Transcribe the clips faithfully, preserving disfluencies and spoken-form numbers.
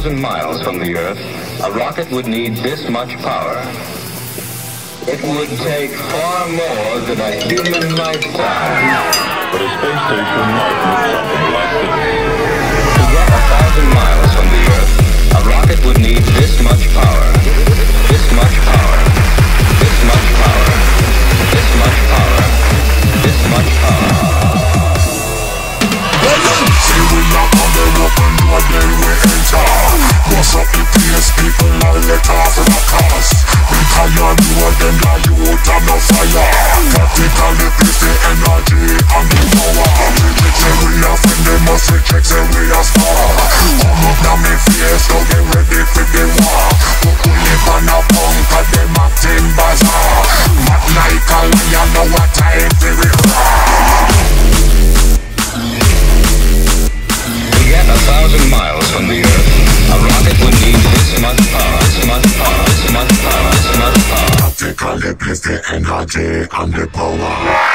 thousand miles from the Earth, a rocket would need this much power. It would take far more than a human lifetime. But a space station might look something like this. To get a thousand miles from the Earth, a rocket would need this much power. This much power. This much power. This much power. This much power. See we knock on the open door, then we enter. Bust up the place, people now let off the cars. Because you're newer than that, you won't have no fire. Practically place the energy and the power. They say we are friend, they must reject, say we are star. Come up now me face, so get ready for the war. But we live on a punk, cause them acting bazaar. Mad like a lion, know what time to be raw. A thousand miles from the Earth, a rocket would need this much power, this much power, this much power, this much power. Practically place the energy and the power.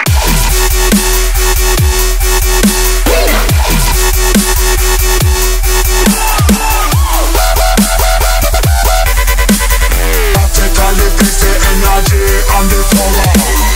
Practically place the energy and the power.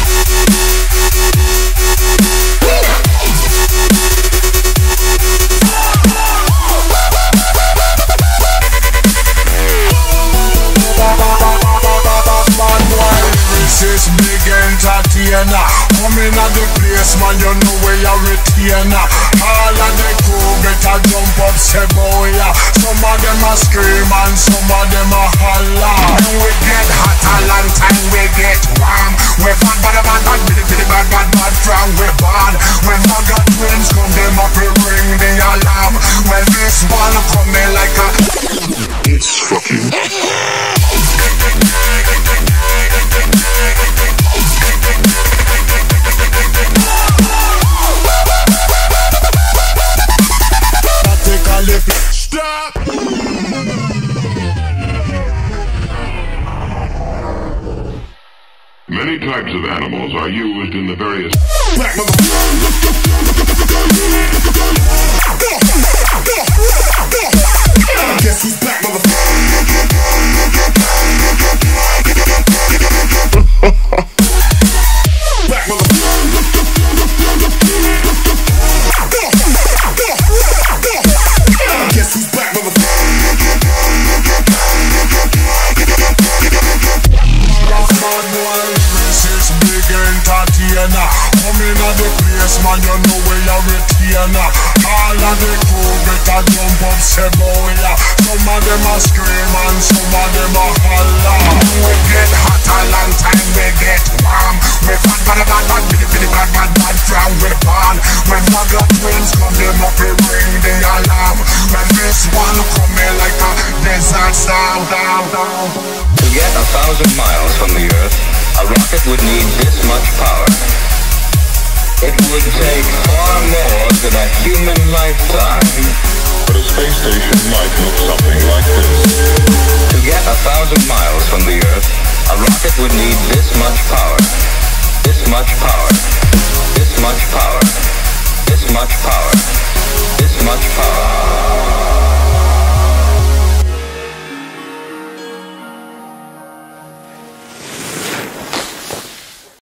This big entertainer, coming at the place, man, you know where you're retainer. All of the crew better jump up, say boy, yeah. Some of them a scream and some of them a holler. When we get hot a long time, we get warm. We bad, bad, bad, bad, bitty, bitty, bad, bad, bad, from we born. When mother twins come, them up we ring the alarm. When this one come in like a, it's fucking stop! Many types of animals are used in the various... Guess who's back, Guess who's back, This big entertainer, coming at the place, man, you know where you're retainer. All of the crew better jump up, say boy, yeah. Some of them a scream and some of them a holler. We get hot a long time, we get warm. We bad, bad, bad, bad, bitty, bitty, bad, bad, bad, from we born. When mother twins come, them up, we ring the alarm. When this one come in like a desert storm, down, down. To get a thousand miles from the Earth, a rocket would need this much power. It would take far more than a human lifetime. But a space station might look something like this. To get a thousand miles from the Earth, a rocket would need this much power. This much power. This much power. This much power.